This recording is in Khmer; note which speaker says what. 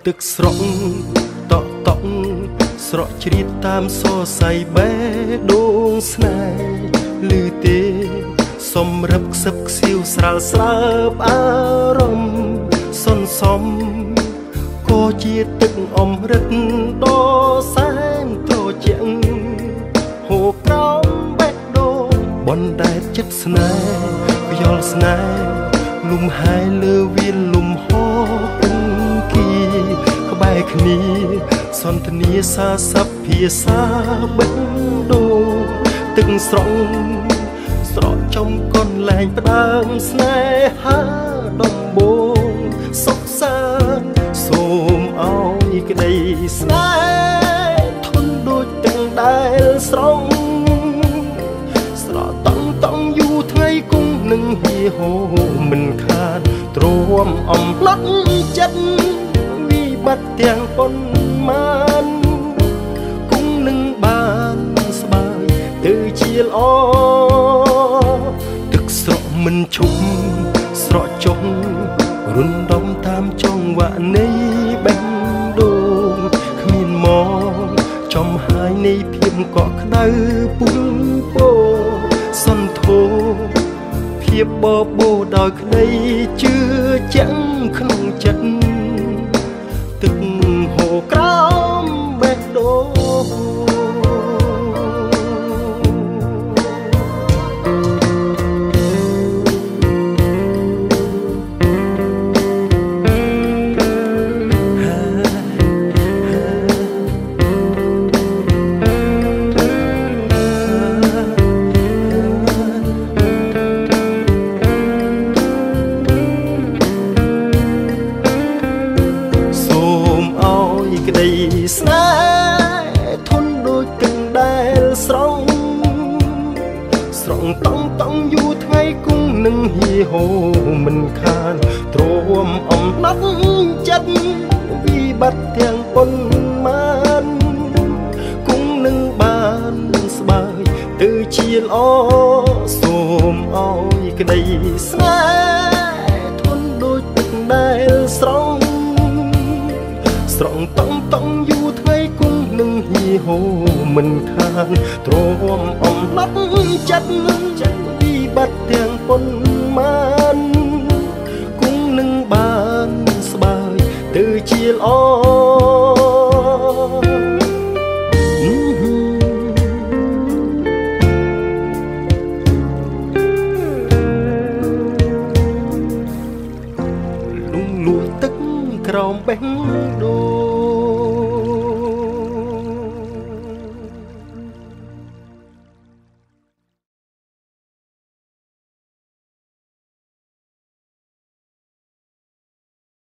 Speaker 1: ទឹកស្រក់តក់តក់ស្រក់ជ្រៀតតាមសរសៃបេះដូងស្នេហ៍ឮទេសម្រាប់ខ្សឹបខ្សៀវស្រាលស្រើបអារម្មណ៍សន្សំក៏ជាទឹកអមរិតដ៏សែនត្រជាក់ហូរក្រោមបេះដូងបណ្ដែតចិត្តស្នេហ៍យល់ស្នេហ៍លំហែលើវាលលំហគង្គីក្បែរគ្នាសន្ទនាសាស័ព្ទភាសាបេះដូងទឹកស្រង់ស្រកចំកូនលែងផ្ដើមស្នេហាដំបូងសុខសាន្តសូមឲ្យក្តីស្នេហ៍ធន់ដូចទឹកដែលស្រង់ស្រកតង់តង់យូរថ្ងៃគង់នឹងហៀហូមិនខានទ្រាំអំឡត់ចិត្តវិបត្តិទាំងប៉ុន្មានគង់នឹងបានស្បើយទៅជាល្អទឹកស្រក់មិនឈប់ស្រកចុះរុនដំតាមចង្វាក់នៃបេះដូងគ្មានមកចំហាយនៃភាពកក់ក្ដៅពុលពោសន្ធោភាពបបោដោយក្តីជឿជាក់ក្នុងចិត្តទឹកហូរក្រោមបេះដូងក្តីស្នេហ៍ធន់ដូចទឹកដែលស្រង់ស្រង់តង់តង់យូរថ្ងៃគង់នឹងហៀហូមិនខានទ្រាំអំណត់ចិត្តវិបត្តិទាំងប៉ុន្មានគង់នឹងបានស្បើយទៅជាល្អសូមឲ្យក្តីស្នេហ៍ធន់ដូចទឹកដែលស្រង់ស្រង់តង់តង់យូរថ្ងៃគង់នឹងហៀហូមិនខានទ្រាំអំណត់ចិត្តវិបត្តិទាំងប៉ុន្មានគង់នឹងបានស្បើយទៅជាល្អលួទឹកក្រោមបេះដូង